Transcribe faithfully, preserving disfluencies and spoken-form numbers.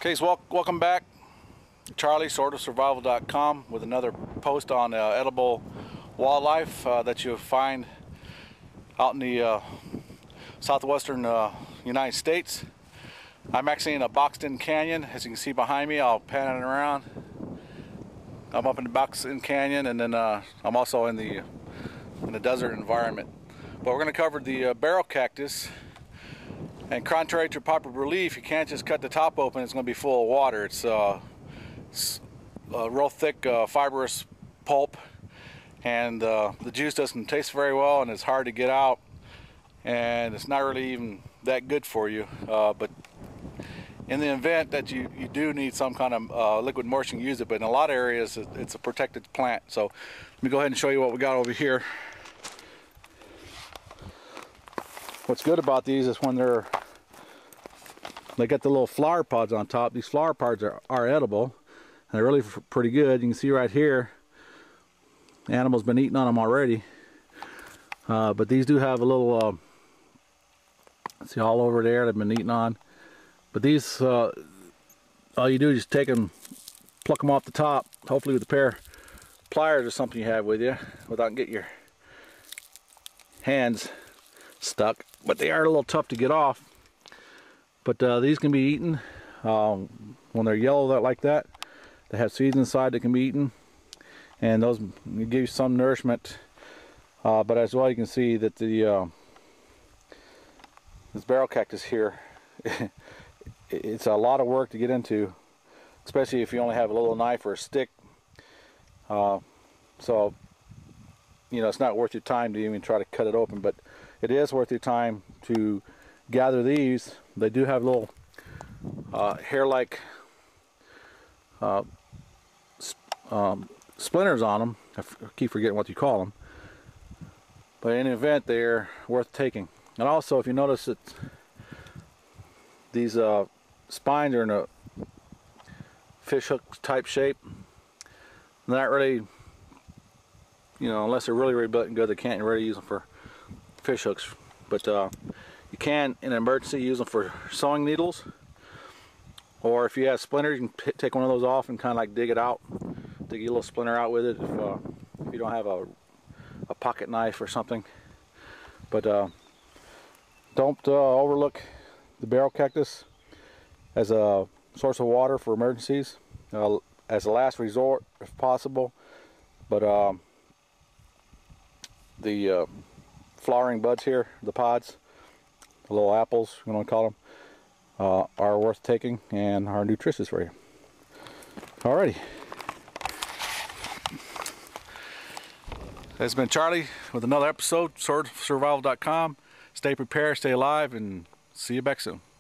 Okay, so wel welcome back. Charlie, sword of survival dot com, with another post on uh, edible wildlife uh, that you'll find out in the uh, southwestern uh, United States. I'm actually in a boxed-in canyon, as you can see behind me. I'll pan it around. I'm up in the boxed-in canyon, and then uh, I'm also in the in the desert environment. But we're going to cover the uh, barrel cactus. And contrary to popular belief, you can't just cut the top open, it's going to be full of water. It's, uh, it's a real thick, uh, fibrous pulp, and uh, the juice doesn't taste very well, and it's hard to get out, and it's not really even that good for you. Uh, but in the event that you, you do need some kind of uh, liquid emulsion, use it. But in a lot of areas, it's a protected plant. So let me go ahead and show you what we got over here. What's good about these is when they're they got the little flower pods on top. These flower pods are, are edible, and they're really pretty good. You can see right here, the animal's been eating on them already. Uh, but these do have a little, uh, see all over there, they've been eaten on. But these, uh, all you do is just take them, pluck them off the top, hopefully with a pair of pliers or something you have with you, without getting your hands stuck. But they are a little tough to get off. But uh, these can be eaten um, when they're yellow like that. They have seeds inside that can be eaten, and those give you some nourishment. Uh, but as well, you can see that the uh, this barrel cactus here, it's a lot of work to get into, especially if you only have a little knife or a stick. Uh, so, you know, it's not worth your time to even try to cut it open. But it is worth your time to gather these. They do have little uh, hair-like uh, sp um, splinters on them. I, f I keep forgetting what you call them. But in any event, they're worth taking. And also, if you notice that these uh, spines are in a fish hook type shape, they're not really, you know, unless they're really, really good, they can't really use them for fish hooks. But uh, you can, in an emergency, use them for sewing needles, or if you have splinters, you can take one of those off and kind of like dig it out, dig a little splinter out with it if, uh, if you don't have a, a pocket knife or something. But uh, don't uh, overlook the barrel cactus as a source of water for emergencies, uh, as a last resort if possible. But um, the uh, flowering buds here, the pods, the little apples, you want to call them, uh, are worth taking and are nutritious for you. Alrighty. This has been Charlie with another episode, sword of survival dot com. Stay prepared, stay alive, and see you back soon.